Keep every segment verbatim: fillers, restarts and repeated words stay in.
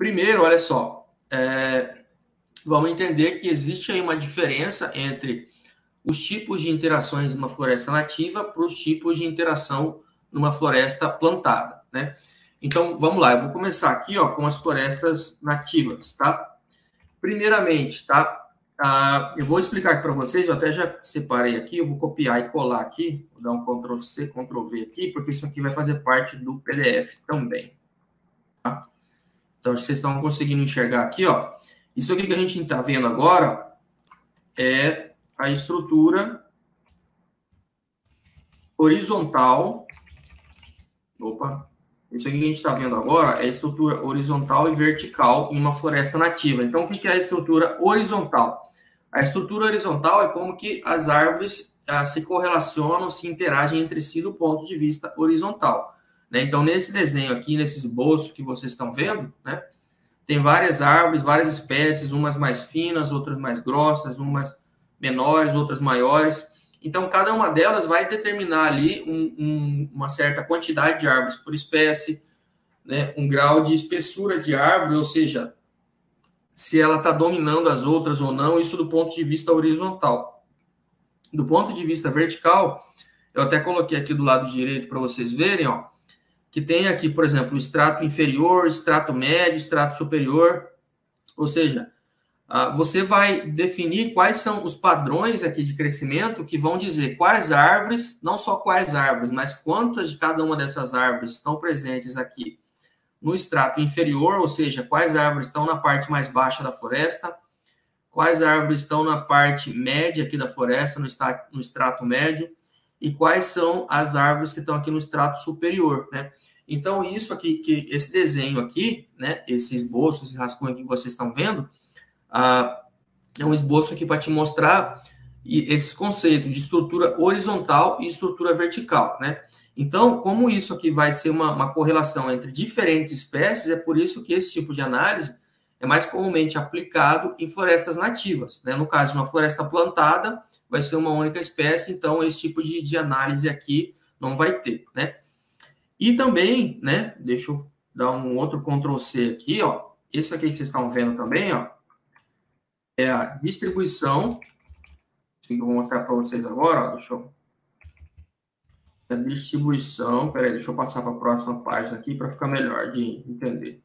Primeiro, olha só, é, vamos entender que existe aí uma diferença entre os tipos de interações numa floresta nativa para os tipos de interação numa floresta plantada, né? Então, vamos lá, eu vou começar aqui, ó, com as florestas nativas, tá? Primeiramente, tá? Ah, eu vou explicar aqui para vocês, eu até já separei aqui, eu vou copiar e colar aqui, vou dar um control C, control V aqui, porque isso aqui vai fazer parte do P D F também, tá? Então, vocês estão conseguindo enxergar aqui, ó. Isso aqui que a gente está vendo agora é a estrutura horizontal. Opa! Isso aqui que a gente está vendo agora é a estrutura horizontal e vertical em uma floresta nativa. Então, o que é a estrutura horizontal? A estrutura horizontal é como que as árvores ah, se correlacionam, se interagem entre si do ponto de vista horizontal, né? Então, nesse desenho aqui, nesse esboço que vocês estão vendo, né, tem várias árvores, várias espécies, umas mais finas, outras mais grossas, umas menores, outras maiores. Então, cada uma delas vai determinar ali um, um, uma certa quantidade de árvores por espécie, né, um grau de espessura de árvore, ou seja, se ela está dominando as outras ou não, isso do ponto de vista horizontal. Do ponto de vista vertical, eu até coloquei aqui do lado direito para vocês verem, ó, que tem aqui, por exemplo, o extrato inferior, extrato médio, extrato superior, ou seja, você vai definir quais são os padrões aqui de crescimento que vão dizer quais árvores, não só quais árvores, mas quantas de cada uma dessas árvores estão presentes aqui no extrato inferior, ou seja, quais árvores estão na parte mais baixa da floresta, quais árvores estão na parte média aqui da floresta, no extrato, no extrato médio, e quais são as árvores que estão aqui no extrato superior, né? Então, isso aqui, que esse desenho aqui, né, esse esboço, esse rascunho que vocês estão vendo, ah, é um esboço aqui para te mostrar esses conceitos de estrutura horizontal e estrutura vertical, né? Então, como isso aqui vai ser uma, uma correlação entre diferentes espécies, é por isso que esse tipo de análise é mais comumente aplicado em florestas nativas, né? No caso de uma floresta plantada, vai ser uma única espécie, então esse tipo de, de análise aqui não vai ter, né? E também, né, deixa eu dar um outro control C aqui, ó, esse aqui que vocês estão vendo também, ó, é a distribuição, que eu vou mostrar para vocês agora, ó, deixa eu... A distribuição, peraí, deixa eu passar para a próxima página aqui para ficar melhor de entender.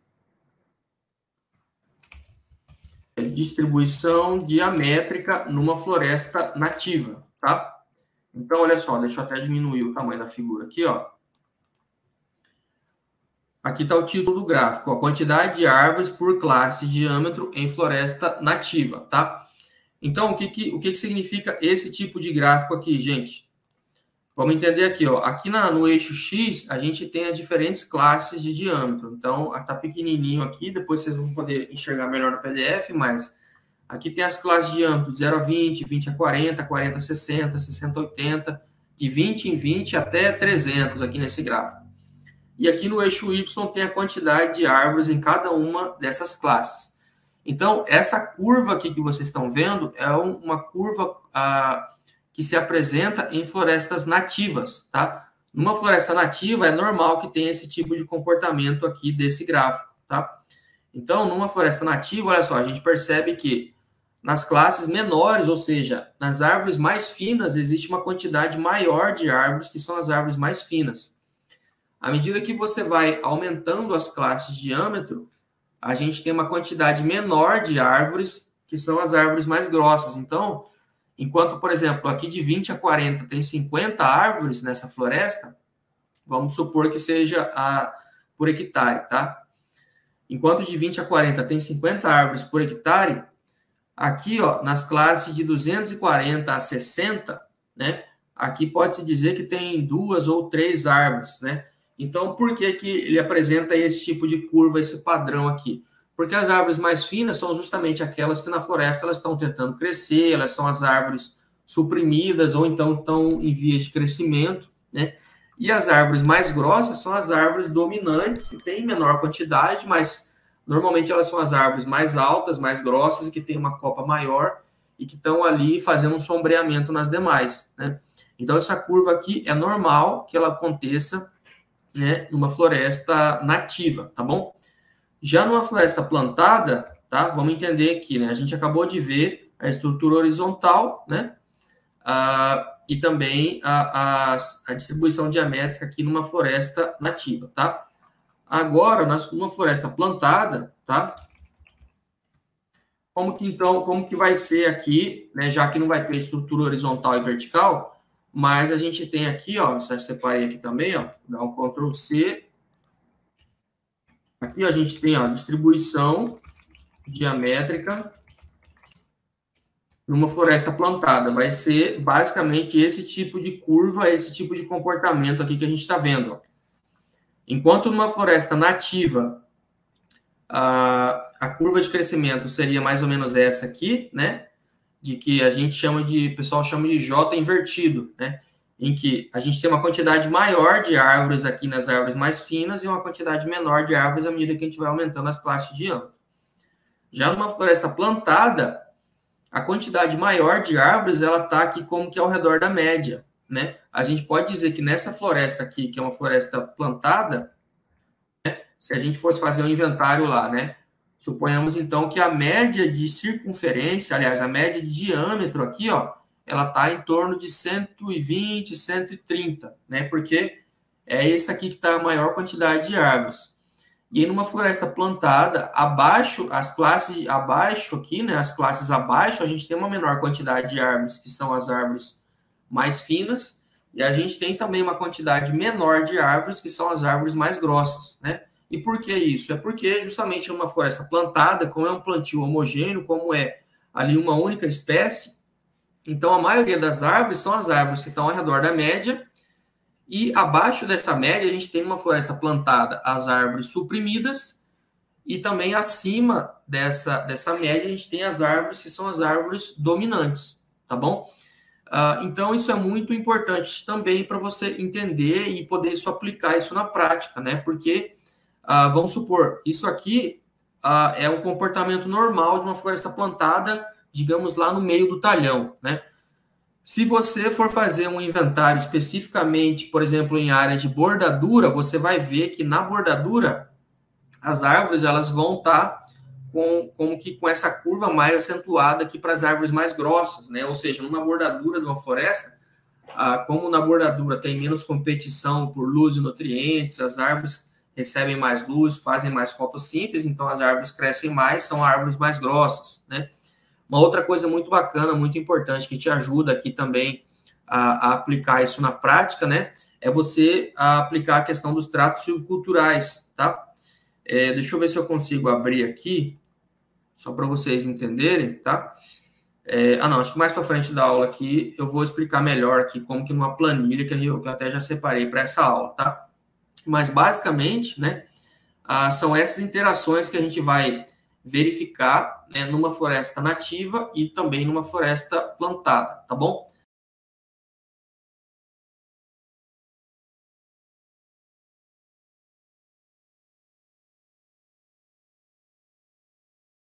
É distribuição diamétrica numa floresta nativa, tá? Então, olha só, deixa eu até diminuir o tamanho da figura aqui, ó. Aqui está o título do gráfico, a quantidade de árvores por classe de diâmetro em floresta nativa, tá? Então, o que, que, o que, que significa esse tipo de gráfico aqui, gente? Vamos entender aqui, ó. Aqui na, no eixo X, a gente tem as diferentes classes de diâmetro. Então, está pequenininho aqui, depois vocês vão poder enxergar melhor no P D F, mas aqui tem as classes de diâmetro de zero a vinte, vinte a quarenta, quarenta a sessenta, sessenta a oitenta, de vinte em vinte até trezentos aqui nesse gráfico. E aqui no eixo Y tem a quantidade de árvores em cada uma dessas classes. Então, essa curva aqui que vocês estão vendo é uma curva ah, que se apresenta em florestas nativas, tá? Numa floresta nativa, é normal que tenha esse tipo de comportamento aqui desse gráfico, tá? Então, numa floresta nativa, olha só, a gente percebe que nas classes menores, ou seja, nas árvores mais finas, existe uma quantidade maior de árvores, que são as árvores mais finas. À medida que você vai aumentando as classes de diâmetro, a gente tem uma quantidade menor de árvores, que são as árvores mais grossas. Então, enquanto, por exemplo, aqui de vinte a quarenta tem cinquenta árvores nessa floresta, vamos supor que seja a, por hectare, tá? Enquanto de vinte a quarenta tem cinquenta árvores por hectare, aqui, ó, nas classes de duzentos e quarenta a sessenta, né? Aqui pode-se dizer que tem duas ou três árvores, né? Então, por que que ele apresenta esse tipo de curva, esse padrão aqui? Porque as árvores mais finas são justamente aquelas que na floresta elas estão tentando crescer, elas são as árvores suprimidas ou então estão em vias de crescimento, né? E as árvores mais grossas são as árvores dominantes, que têm menor quantidade, mas normalmente elas são as árvores mais altas, mais grossas e que têm uma copa maior e que estão ali fazendo um sombreamento nas demais, né? Então, essa curva aqui é normal que ela aconteça, né, numa floresta nativa, tá bom? Já numa floresta plantada, tá? Vamos entender aqui, né? A gente acabou de ver a estrutura horizontal, né? Ah, e também a, a, a distribuição diamétrica aqui numa floresta nativa, tá? Agora, numa floresta plantada, tá? Como que, então, como que vai ser aqui, né? Já que não vai ter estrutura horizontal e vertical, mas a gente tem aqui, ó, eu separei aqui também, ó, dá um control C. Aqui ó, a gente tem a distribuição diamétrica numa floresta plantada. Vai ser basicamente esse tipo de curva, esse tipo de comportamento aqui que a gente está vendo. Ó. Enquanto numa floresta nativa, a, a curva de crescimento seria mais ou menos essa aqui, né? De que a gente chama de, o pessoal chama de J invertido, né? Em que a gente tem uma quantidade maior de árvores aqui nas árvores mais finas e uma quantidade menor de árvores à medida que a gente vai aumentando as classes de diâmetro. Já numa floresta plantada, a quantidade maior de árvores, ela está aqui como que ao redor da média, né? A gente pode dizer que nessa floresta aqui, que é uma floresta plantada, né? Se a gente fosse fazer um inventário lá, né? Suponhamos, então, que a média de circunferência, aliás, a média de diâmetro aqui, ó, ela está em torno de cento e vinte, cento e trinta, né? Porque é esse aqui que está a maior quantidade de árvores. E numa floresta plantada, abaixo, as classes abaixo aqui, né? As classes abaixo, a gente tem uma menor quantidade de árvores, que são as árvores mais finas, e a gente tem também uma quantidade menor de árvores, que são as árvores mais grossas, né? E por que isso? É porque justamente numa floresta plantada, como é um plantio homogêneo, como é ali uma única espécie, então a maioria das árvores são as árvores que estão ao redor da média, e abaixo dessa média a gente tem uma floresta plantada as árvores suprimidas, e também acima dessa, dessa média a gente tem as árvores que são as árvores dominantes, tá bom? Uh, então isso é muito importante também para você entender e poder isso aplicar isso na prática, né? Porque Uh, vamos supor, isso aqui uh, é um comportamento normal de uma floresta plantada, digamos, lá no meio do talhão, né? Se você for fazer um inventário especificamente, por exemplo, em área de bordadura, você vai ver que na bordadura, as árvores elas vão estar com, como que com essa curva mais acentuada aqui para as árvores mais grossas, né? Ou seja, numa bordadura de uma floresta, uh, como na bordadura tem menos competição por luz e nutrientes, as árvores recebem mais luz, fazem mais fotossíntese, então as árvores crescem mais, são árvores mais grossas, né? Uma outra coisa muito bacana, muito importante, que te ajuda aqui também a, a aplicar isso na prática, né? É você a aplicar a questão dos tratos silviculturais, tá? É, deixa eu ver se eu consigo abrir aqui, só para vocês entenderem, tá? É, ah, não, acho que mais para frente da aula aqui, eu vou explicar melhor aqui como que numa planilha que eu, que eu até já separei para essa aula, tá? Mas, basicamente, né, ah, são essas interações que a gente vai verificar, né, numa floresta nativa e também numa floresta plantada, tá bom?